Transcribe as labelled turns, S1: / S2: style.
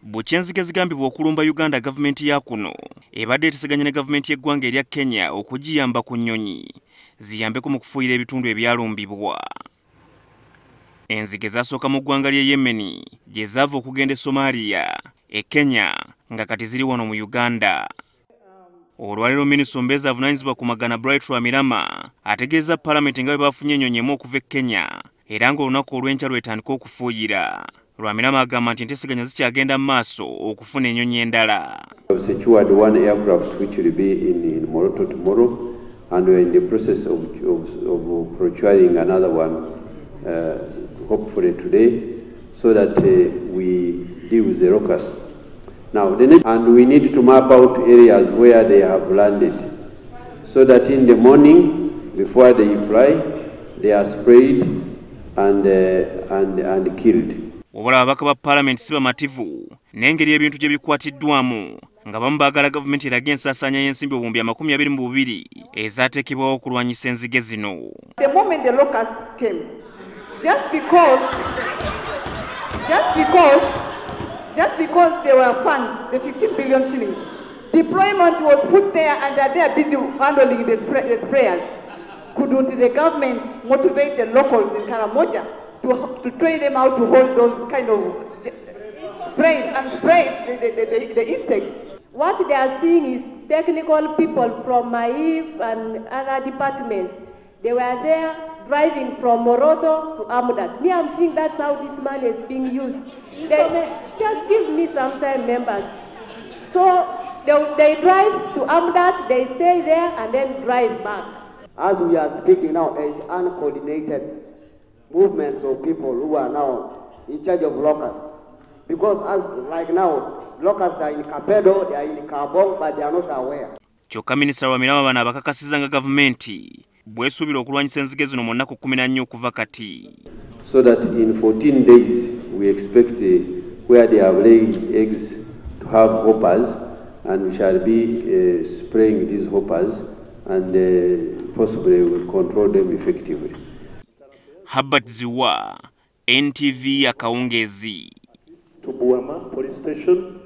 S1: Bukyenzige zigambibwa okulumba Uganda gavumenti ya kuno ebadde eteeseganya ne gavumenti y'eggwanga erya Kenya okugiyamba ku nnyonyi ziyambeko mu kufuuyira ebitundu ebyalumbibwa. Enzige zasooka mu ggwanga ly'e Yemen gye zaava okugenda e Somalia, e Kenya nga kati ziri wano mu Uganda. Olwaleero minisita omubeezi avunaanyizibwa ku magana Bright Rwamirama ategeeza Paalamenti nga bwe bafunye ennyonyi emu okuva e Kenya era ng'olunaku olw'enkya lwetandika okufuuyira. Rwamirama agamba nti enteeseganya zikyagenda mu maaso okufuna ennyonyi endala.
S2: We have secured one aircraft which will be in Moroto tomorrow, and we are in the process of procuring another one, hopefully today, so that we deal with the locusts. Now, and we need to map out areas where they have landed, so that in the morning, before they fly, they are sprayed and killed.
S1: Wabula ababaka ba Paalamenti si bamativu n'engeri ebintu gye bikwatiddwamu nga bamu baagala gavumenti erage ensaasaanya y'ensimbi obuwumbi 22 ezaateekebwawo okulwanyisa enzige zino.
S3: The moment the locusts came, just because there were funds, the 15 billion shillings, deployment was put there and they are busy handling the sprayers. Couldn't the government motivate the locals in Karamoja to train them how to hold those kind of sprays and spray the insects?
S4: What they are seeing is technical people from MAIF and other departments. They were there driving from Moroto to Amudat. Me, I'm seeing that's how this money is being used. Just give me some time, members. So they drive to Amudat, they stay there and then drive back.
S5: As we are speaking now, there is uncoordinated movements of people who are now in charge of locusts. Because as like now, locusts are in Kapedo, they are in Kabong, but they are not aware.
S1: Kyokka minisita Rwamirama bano abakakasizza gavumenti bw'esuubira okulwanyisa enzige zino mu nnaku 14 okuva kati.
S2: So that in 14 days we expect where they have laid eggs to have hoppers, and we shall be spraying these hoppers and possibly will control them effectively.
S1: Herbert Ziwa, NTV Akawungezi.
S6: To Buama Police Station.